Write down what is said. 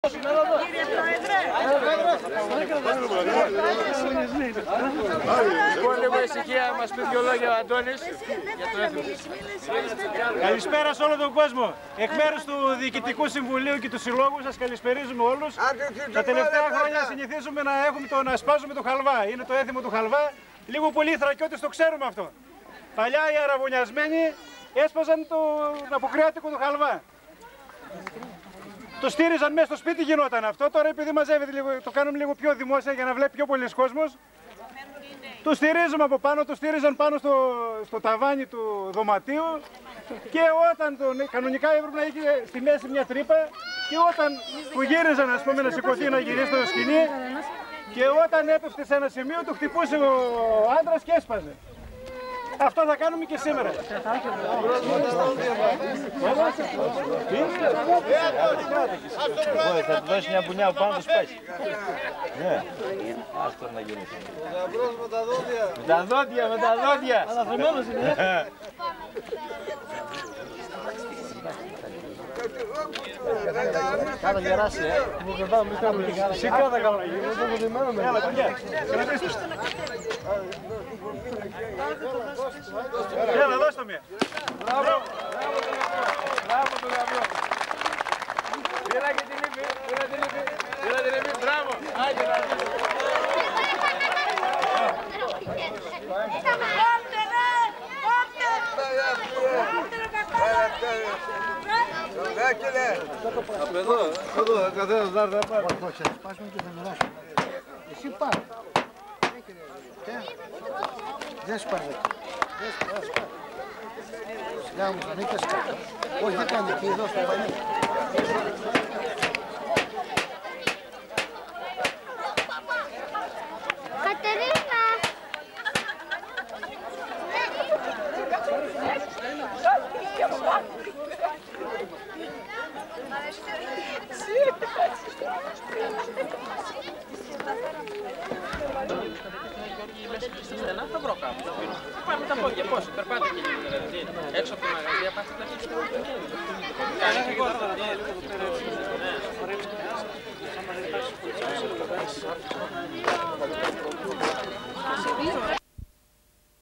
Κύριε Πρόεδρε, Λοιπόν, λίγο ησυχία, μας πει δυο λόγια ο Αντώνης. Καλησπέρα σε όλο τον κόσμο. Εκ μέρους του Διοικητικού Συμβουλίου και του Συλλόγου σας καλησπερίζουμε όλους. Τα τελευταία χρόνια συνηθίζουμε να σπάζουμε το χαλβά. Είναι το έθιμο του χαλβά. Λίγο πολύ οι Θρακιώτες το ξέρουμε αυτό. Παλιά οι αραβωνιασμένοι έσπαζαν τον αποκριάτικο του χαλβά. Το στήριζαν μέσα στο σπίτι, γινόταν αυτό. Τώρα επειδή μαζεύεται λίγο, το κάνουμε λίγο πιο δημόσια για να βλέπει πιο πολλοί κόσμος. Το στηρίζουμε από πάνω, το στήριζαν πάνω στο ταβάνι του δωματίου και όταν κανονικά έπρεπε να είχε στη μέση μια τρύπα και όταν του γύριζαν, ας πούμε, να σηκωθεί να γυρίσει στο σκηνή και όταν έπεφτε σε ένα σημείο του χτυπούσε ο άντρας και έσπαζε. Αυτό θα κάνουμε και σήμερα. Θα του δώσει μια μπουνιά από πάνω του σπάσει. Ναι. Ας τώρα να γυρίσει. Με τα δόντια. Με τα δόντια, με τα δόντια. Αναθρεμένος είναι. Κάτω γεράσει, Σηκά θα κάνω. Έλα, κουνιά. Έλα, δώσ' το μία. Μπράβο. Μπράβο του γαμπρό. Πήρα και την ύφη. Πήρα την ύφη. Μπράβο. Άγιο να δεις. Από εδώ, καθένας να έρθει να πάρει. Όχι, θα σπάσουμε και θα μοιράσουμε. Εσύ πάρε. Δεν σπάζει. Σιγά όμως, μην πες κάτω. Όχι, δεν κάνει εκεί, εδώ στο πανί. Κατερίνα! Στενά θα βρω κάπου. Πάμε τα πόδια, πόσο, περπάτε και λίγο δηλαδή. Έξω από τη μαγαζία, πάστε τα χέρια. Κάνει και εγώ τώρα.